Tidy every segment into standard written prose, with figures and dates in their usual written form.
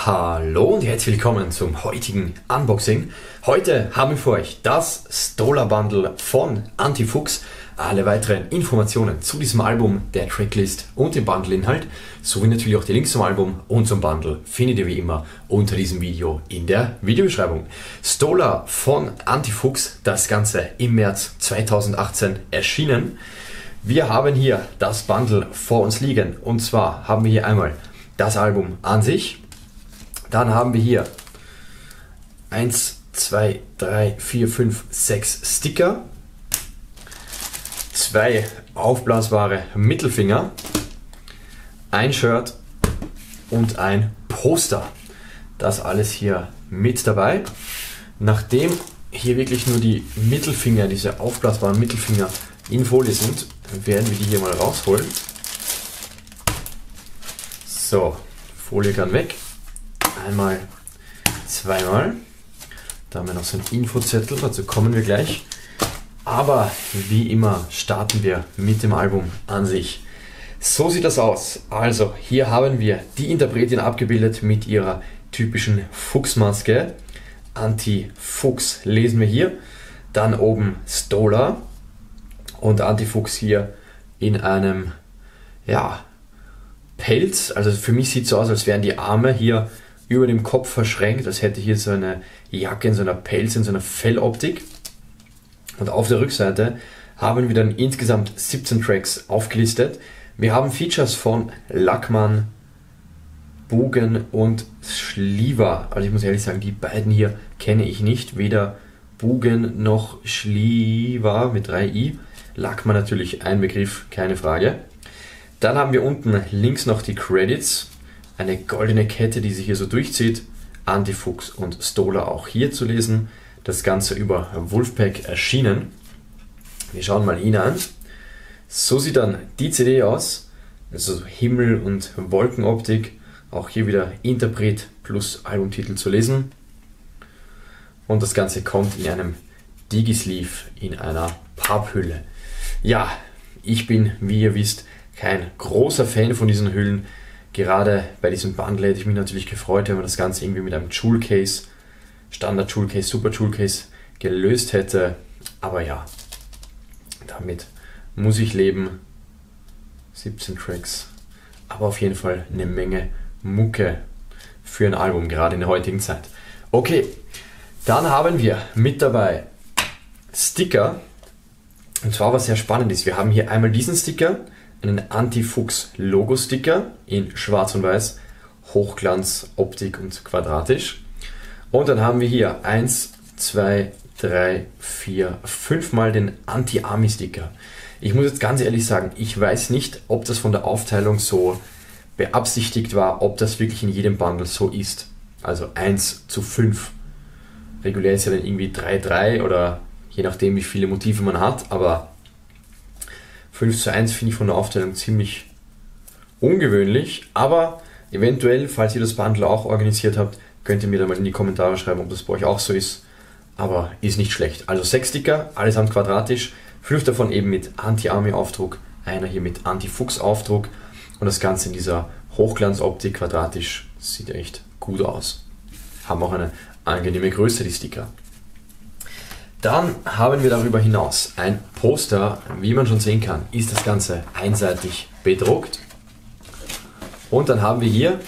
Hallo und herzlich willkommen zum heutigen Unboxing. Heute haben wir für euch das Stola Bundle von Antifuchs. Alle weiteren Informationen zu diesem Album, der Tracklist und dem Bundle-Inhalt, sowie natürlich auch die Links zum Album und zum Bundle findet ihr wie immer unter diesem Video in der Videobeschreibung. Stola von Antifuchs, das Ganze im März 2018 erschienen. Wir haben hier das Bundle vor uns liegen und zwar haben wir hier einmal das Album an sich. Dann haben wir hier 1, 2, 3, 4, 5, 6 Sticker, 2 aufblasbare Mittelfinger, ein Shirt und ein Poster. Das alles hier mit dabei. Nachdem hier wirklich nur die Mittelfinger, diese aufblasbaren Mittelfinger in Folie sind, werden wir die hier mal rausholen. So, Folie kann weg. Einmal, zweimal. Da haben wir noch so einen Infozettel, dazu kommen wir gleich. Aber wie immer starten wir mit dem Album an sich. So sieht das aus. Also hier haben wir die Interpretin abgebildet mit ihrer typischen Fuchsmaske. Antifuchs lesen wir hier. Dann oben Stola und Antifuchs hier in einem Pelz. Also für mich sieht es so aus, als wären die Arme hier über dem Kopf verschränkt, als hätte hier so eine Jacke in so einer Pelz, in so einer Felloptik. Und auf der Rückseite haben wir dann insgesamt 17 Tracks aufgelistet. Wir haben Features von Lackmann, Bugen und Schliwa. Also ich muss ehrlich sagen, die beiden hier kenne ich nicht. Weder Bugen noch Schliwa mit 3i. Lackmann natürlich ein Begriff, keine Frage. Dann haben wir unten links noch die Credits. Eine goldene Kette, die sich hier so durchzieht. Antifuchs und Stola auch hier zu lesen. Das Ganze über Wolfpack erschienen. Wir schauen mal hinein. So sieht dann die CD aus. Also Himmel- und Wolkenoptik. Auch hier wieder Interpret plus Albumtitel zu lesen. Und das Ganze kommt in einem Digisleeve in einer Papphülle. Ja, ich bin, wie ihr wisst, kein großer Fan von diesen Hüllen. Gerade bei diesem Bundle hätte ich mich natürlich gefreut, wenn man das Ganze irgendwie mit einem Jewel Case, Standard Jewel Case, Super Jewel Case gelöst hätte. Aber ja, damit muss ich leben. 17 Tracks, aber auf jeden Fall eine Menge Mucke für ein Album, gerade in der heutigen Zeit. Okay, dann haben wir mit dabei Sticker. Und zwar was sehr spannend ist, wir haben hier einmal diesen Sticker, einen Antifuchs Logo Sticker in schwarz und weiß, Hochglanz, Optik und quadratisch. Und dann haben wir hier 1, 2, 3, 4, 5 mal den Anti-Army Sticker. Ich muss jetzt ganz ehrlich sagen, ich weiß nicht, ob das von der Aufteilung so beabsichtigt war, ob das wirklich in jedem Bundle so ist. Also 1:5. Regulär ist ja dann irgendwie 3:3 oder je nachdem wie viele Motive man hat, aber 5:1 finde ich von der Aufteilung ziemlich ungewöhnlich, aber eventuell, falls ihr das Bundle auch organisiert habt, könnt ihr mir da mal in die Kommentare schreiben, ob das bei euch auch so ist, aber ist nicht schlecht. Also 6 Sticker, allesamt quadratisch, 5 davon eben mit Anti-Army-Aufdruck, einer hier mit Anti-Fuchs-Aufdruck und das Ganze in dieser Hochglanzoptik quadratisch, sieht echt gut aus. Haben auch eine angenehme Größe, die Sticker. Dann haben wir darüber hinaus ein Poster. Wie man schon sehen kann, ist das Ganze einseitig bedruckt. Und dann haben wir hier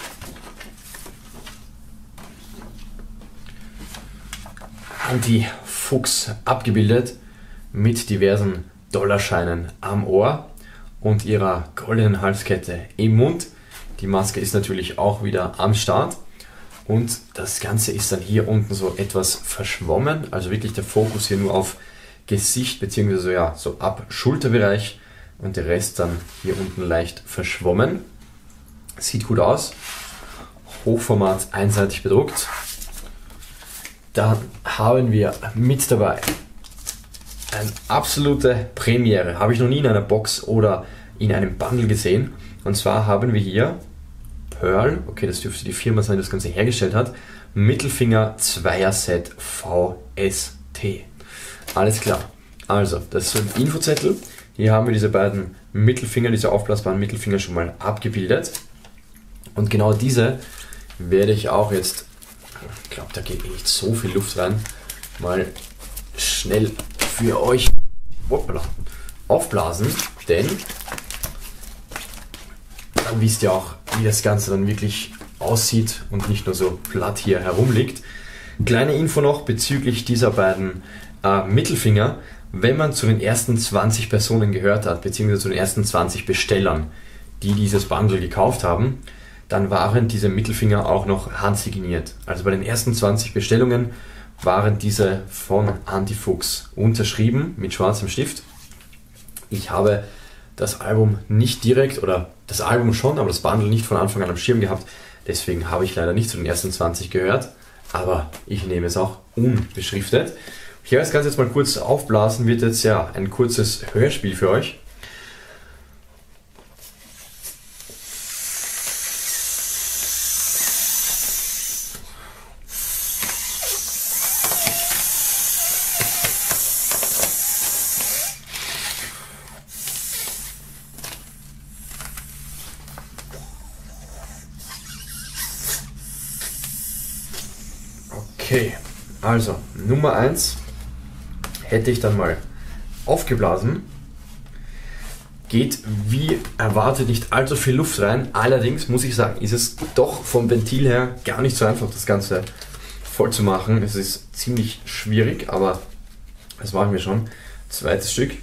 Antifuchs abgebildet mit diversen Dollarscheinen am Ohr und ihrer goldenen Halskette im Mund. Die Maske ist natürlich auch wieder am Start. Und das Ganze ist dann hier unten so etwas verschwommen, also wirklich der Fokus hier nur auf Gesicht bzw. ja, so ab Schulterbereich und der Rest dann hier unten leicht verschwommen. Sieht gut aus, Hochformat einseitig bedruckt. Dann haben wir mit dabei eine absolute Premiere, habe ich noch nie in einer Box oder in einem Bundle gesehen. Und zwar haben wir hier Pearl, okay, das dürfte die Firma sein, die das Ganze hergestellt hat, Mittelfinger Zweier Set VST. Alles klar. Also, das ist so ein Infozettel. Hier haben wir diese beiden Mittelfinger, diese aufblasbaren Mittelfinger schon mal abgebildet. Und genau diese werde ich auch jetzt, ich glaube, da geht nicht so viel Luft rein, mal schnell für euch aufblasen, denn dann wisst ihr auch, wie das Ganze dann wirklich aussieht und nicht nur so platt hier herumliegt. Kleine Info noch bezüglich dieser beiden Mittelfinger. Wenn man zu den ersten 20 Personen gehört hat, beziehungsweise zu den ersten 20 Bestellern, die dieses Bundle gekauft haben, dann waren diese Mittelfinger auch noch handsigniert. Also bei den ersten 20 Bestellungen waren diese von Antifuchs unterschrieben mit schwarzem Stift. Ich habe das Album nicht direkt, oder das Album schon, aber das Bundle nicht von Anfang an am Schirm gehabt. Deswegen habe ich leider nicht zu den ersten 20 gehört, aber ich nehme es auch unbeschriftet. Ich werde das Ganze jetzt mal kurz aufblasen, wird jetzt ja ein kurzes Hörspiel für euch. Okay, also Nummer 1 hätte ich dann mal aufgeblasen. Geht wie erwartet nicht allzu viel Luft rein, allerdings muss ich sagen, ist es doch vom Ventil her gar nicht so einfach, das Ganze voll zu machen. Es ist ziemlich schwierig, aber das machen wir schon. Zweites Stück.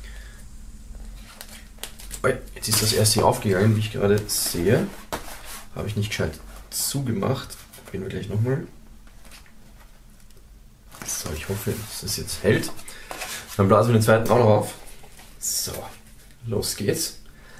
Jetzt ist das erste hier aufgegangen, wie ich gerade sehe. Habe ich nicht gescheit zugemacht. Probieren wir gleich nochmal. So, ich hoffe, dass es jetzt hält. Dann blasen wir den zweiten auch noch auf. So, los geht's.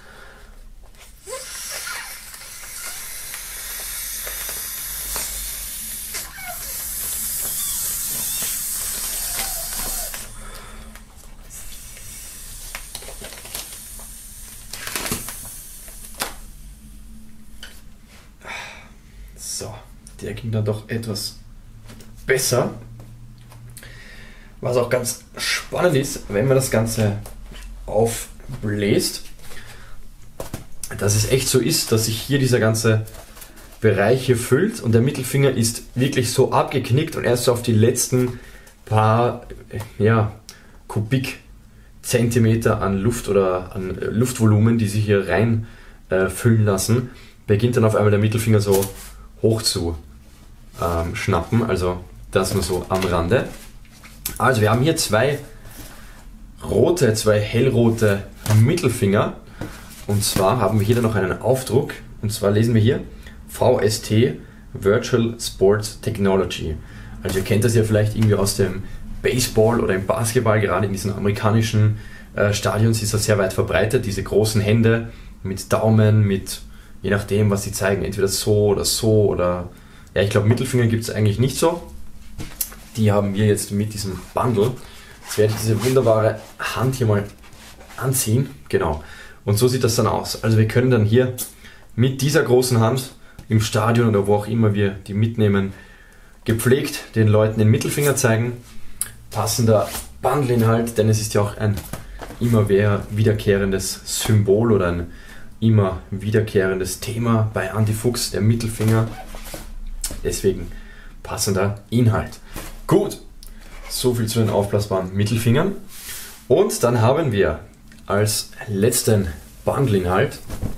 So, der ging dann doch etwas besser. Was auch ganz spannend ist, wenn man das Ganze aufbläst, dass es echt so ist, dass sich hier dieser ganze Bereich hier füllt und der Mittelfinger ist wirklich so abgeknickt und erst so auf die letzten paar Kubikzentimeter an Luft oder an Luftvolumen, die sich hier rein füllen lassen, beginnt dann auf einmal der Mittelfinger so hoch zu schnappen, also das nur so am Rande. Also wir haben hier zwei hellrote Mittelfinger und zwar haben wir hier dann noch einen Aufdruck und zwar lesen wir hier VST Virtual Sports Technology. Also ihr kennt das ja vielleicht irgendwie aus dem Baseball oder im Basketball, gerade in diesen amerikanischen Stadions ist das sehr weit verbreitet, diese großen Hände mit Daumen, mit je nachdem was sie zeigen, entweder so oder ja, ich glaube Mittelfinger gibt es eigentlich nicht so. Die haben wir jetzt mit diesem Bundle. Jetzt werde ich diese wunderbare Hand hier mal anziehen. Genau. Und so sieht das dann aus. Also wir können dann hier mit dieser großen Hand im Stadion oder wo auch immer wir die mitnehmen, gepflegt den Leuten den Mittelfinger zeigen. Passender Bundleinhalt, denn es ist ja auch ein immer wiederkehrendes Symbol oder ein immer wiederkehrendes Thema bei Antifuchs, der Mittelfinger. Deswegen passender Inhalt. Gut, so viel zu den aufblasbaren Mittelfingern. Und dann haben wir als letzten Bundleinhalt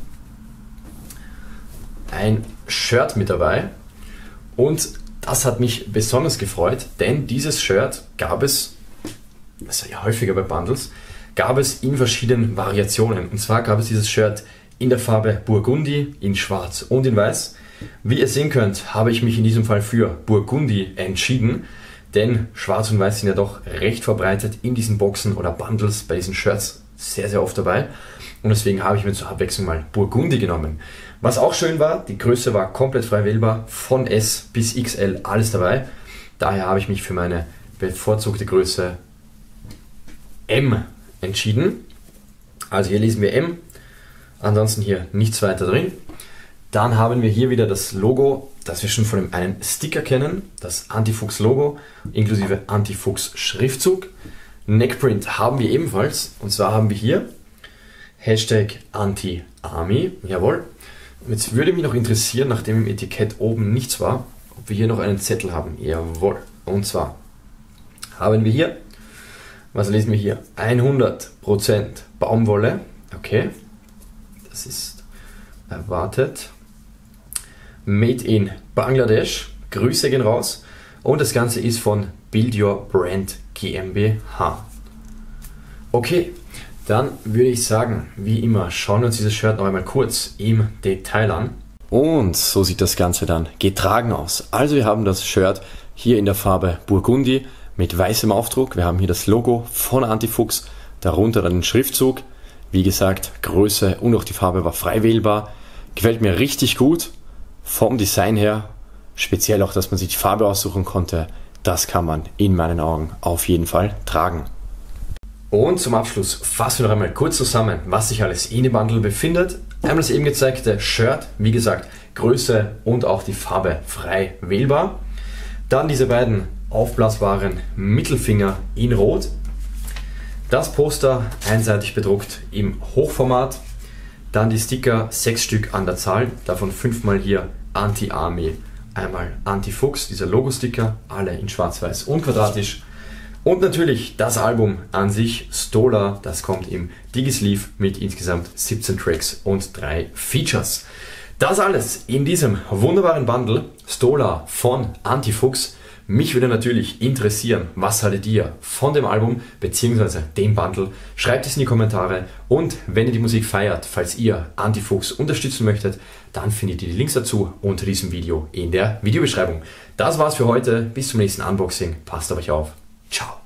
ein Shirt mit dabei. Und das hat mich besonders gefreut, denn dieses Shirt gab es, das ist ja häufiger bei Bundles, gab es in verschiedenen Variationen. Und zwar gab es dieses Shirt in der Farbe Burgundi, in Schwarz und in Weiß. Wie ihr sehen könnt, habe ich mich in diesem Fall für Burgundi entschieden, denn Schwarz und Weiß sind ja doch recht verbreitet in diesen Boxen oder Bundles, bei diesen Shirts sehr, sehr oft dabei. Und deswegen habe ich mir zur Abwechslung mal Burgundi genommen. Was auch schön war, die Größe war komplett frei wählbar, von S bis XL, alles dabei. Daher habe ich mich für meine bevorzugte Größe M entschieden. Also hier lesen wir M, ansonsten hier nichts weiter drin. Dann haben wir hier wieder das Logo, das wir schon von einem Sticker kennen, das Antifuchs-Logo inklusive Antifuchs-Schriftzug. Neckprint haben wir ebenfalls, und zwar haben wir hier Hashtag Anti-Army, jawohl. Jetzt würde mich noch interessieren, nachdem im Etikett oben nichts war, ob wir hier noch einen Zettel haben. Jawohl. Und zwar haben wir hier, was lesen wir hier? 100% Baumwolle. Okay, das ist erwartet. Made in Bangladesch. Grüße gehen raus. Und das Ganze ist von Build Your Brand GmbH. Okay, dann würde ich sagen, wie immer, schauen wir uns dieses Shirt noch einmal kurz im Detail an. Und so sieht das Ganze dann getragen aus. Also wir haben das Shirt hier in der Farbe Burgundi mit weißem Aufdruck. Wir haben hier das Logo von Antifuchs, darunter dann den Schriftzug. Wie gesagt, Größe und auch die Farbe war frei wählbar. Gefällt mir richtig gut vom Design her. Speziell auch, dass man sich die Farbe aussuchen konnte. Das kann man in meinen Augen auf jeden Fall tragen. Und zum Abschluss fassen wir noch einmal kurz zusammen, was sich alles in dem Bundle befindet. Einmal das eben gezeigte Shirt, wie gesagt, Größe und auch die Farbe frei wählbar. Dann diese beiden aufblasbaren Mittelfinger in Rot. Das Poster einseitig bedruckt im Hochformat. Dann die Sticker, 6 Stück an der Zahl, davon 5-mal hier Anti-Army, einmal Anti-Fuchs, dieser Logo-Sticker, alle in schwarz-weiß und quadratisch. Und natürlich das Album an sich, Stola, das kommt im Digisleeve mit insgesamt 17 Tracks und 3 Features. Das alles in diesem wunderbaren Bundle, Stola von Antifuchs. Mich würde natürlich interessieren, was haltet ihr von dem Album bzw. dem Bundle? Schreibt es in die Kommentare und wenn ihr die Musik feiert, falls ihr Antifuchs unterstützen möchtet, dann findet ihr die Links dazu unter diesem Video in der Videobeschreibung. Das war's für heute, bis zum nächsten Unboxing, passt auf euch auf, ciao!